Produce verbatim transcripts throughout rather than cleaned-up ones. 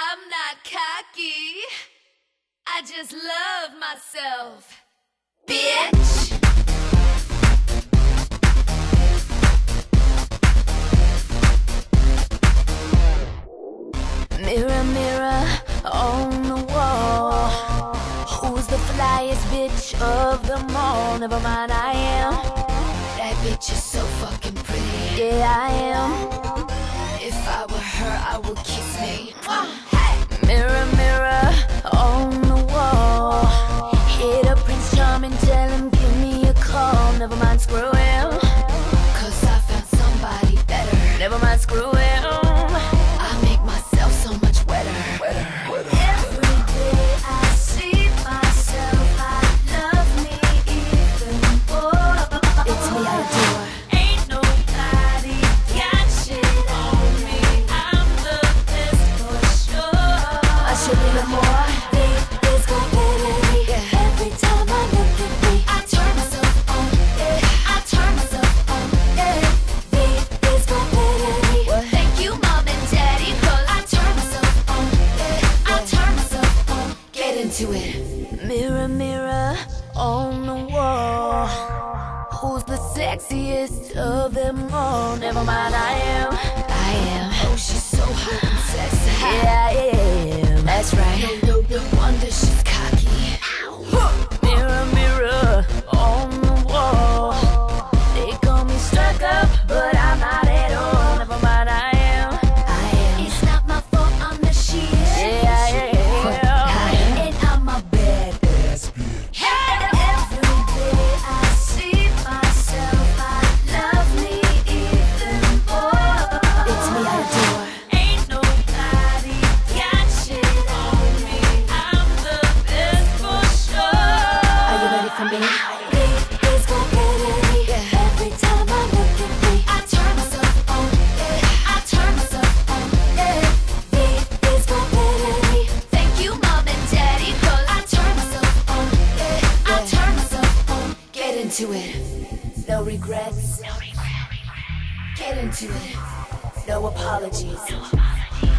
I'm not cocky, I just love myself, bitch. Mirror, mirror on the wall, who's the flyest bitch of them all? Never mind, I am. That bitch is so fucking pretty. Yeah, I am. If I were her, I would kiss me. Hey! Mirror, mirror on the wall, hit up Prince Charming, tell him give me a call. Never mind, screw him, cause I found somebody better. never mind, screw him. Mirror, mirror on the wall, who's the sexiest of them all? Never mind, I am. I am. Oh, she's so hot and sexy. Yeah, I am. That's right. No, no, no wonder she's cocky. Mirror, mirror on the wall, they call me stuck up, but I'm not at all. Never mind, I am. I am. It's not my fault, I'm the shit. Yeah, I am. Into it. No regrets. No regrets. Get into it. No apologies. No apologies.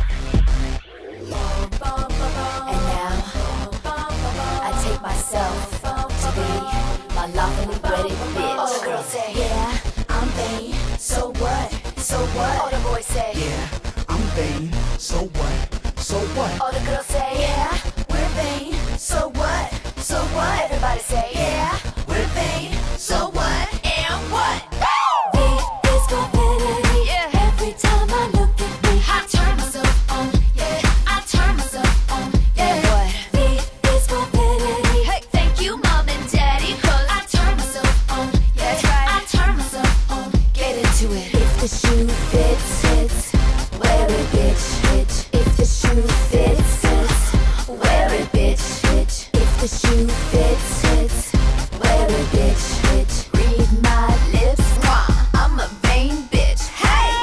And now, I take myself to be my lawfully wedded bitch. All the girls say, yeah, I'm vain. So what? So what? All the boys say, yeah, I'm vain. So what? So what? All the girls say, yeah, we're vain. So what? So what? Everybody say, yeah, we're vain. So what? And what? V is confident. Yeah. Every time I look at me, I turn myself on. Yeah. I turn myself on. Yeah. and what? V is confident. Hey, thank you, mom and daddy, cause I turn myself on. Yeah. That's right. I turn myself on. Get into it. If the shoe fits, fits, wear it, bitch, bitch. If the shoe fits, fits, wear it, bitch, bitch. If the shoe fits, fits, wear it, bitch, bitch. Read my lips, Mwah, I'm a vain bitch. Hey!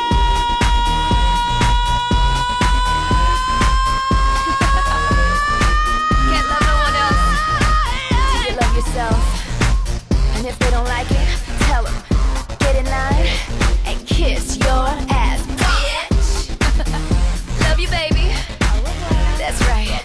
Can't love no one else. till you love yourself. And if they don't like it, tell them. Get in line and kiss your ass, Bitch. Love you, baby. That's right.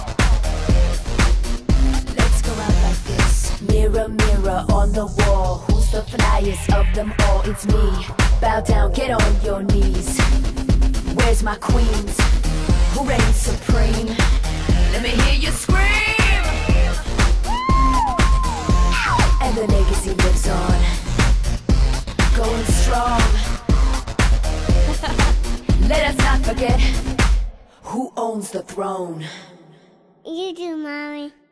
Let's go out like this. Mirror, mirror on the wall, who's the flyest of them all? It's me. Bow down, get on your knees. Where's my queens? Who reigns supreme? Let me hear you scream. And the legacy lives on, going strong. Let us not forget who owns the throne. You do, Mommy.